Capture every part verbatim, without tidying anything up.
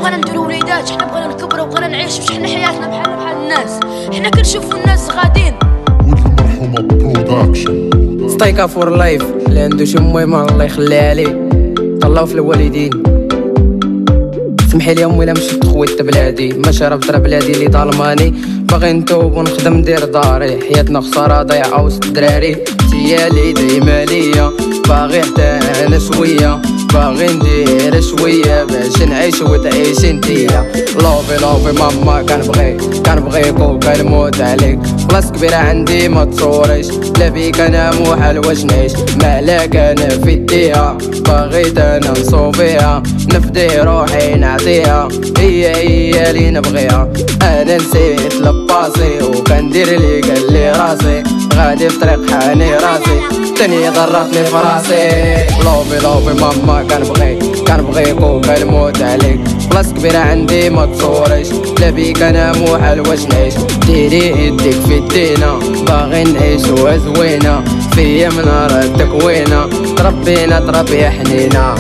بغينا نديرو وليدات، حنا بغينا نكبرو، بغينا نعيش باش حنا حياتنا بحالنا بحال الناس. حنا كنشوفو الناس غاديين ولد المرحومة برودكشن ستايكا فور لايف اللي عنده شي مهمة الله يخليها ليه. طلعو في الوالدين سمحي لي امي لا مشيت خويت بلادي، ما شربت راه بلادي اللي ظلماني. باغي نتوب ونخدم ندير داري، حياتنا خسارة ضيعة وسط الدراري. تيا لي دايما ليا باغي حتى انا شوية، باغي ندير شوية باش نعيش وتعيش انتيا. لوفي لوفي ماما كنبغيك كنبغيك وكنموت عليك، بلاص كبيرة عندي ما تصوريش، لا بيك انا محال واش نعيش، مالك انا في الديها، باغيت انا نصوفيها نفدي روحي نعطيها، هي هي اللي نبغيها. انا نسيت لباسي وكندير لي قال لي راسي، غادي في طريق حاني راسي تاني ضرتني في راسي. لوفي لوفي ماما كنبغيك كنبغيك وكنموت عليك، بلاص كبيرة عندي ما تصوريش، لا بيك انا محال واش نعيش، ديري يديك في الدينا باغي نعيشوها زوينة، فيا من نهار التكوينة تربينا تربية حنينة.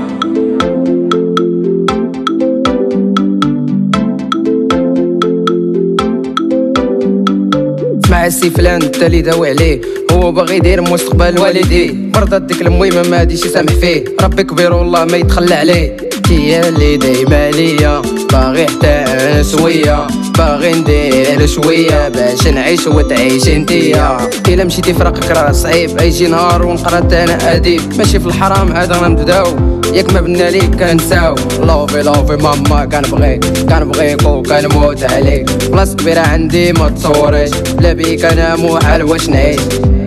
مع السي فلان انت اللي داوي عليه، هو باغي يدير مستقبل والديه، برضا ديك المهمة ما غاديش يسامح فيه، ربي كبير والله ما يتخلى عليه. هي اللي دايما ليا باغي حتى انا شوية، باغي ندير شوية باش نعيش وتعيش انتيا. الا مشيتي فراقك راه صعيب، ايجي نهار ونقرا انا اديب، ماشي في الحرام عاد غنبداو، ياك ما بنا ليك كنساو. لوفي لوفي ماما كنبغيك كنبغيك وكنموت عليك، بلاص كبيرة عندي ما تصوريش، لا بيك انا محال واش نعيش.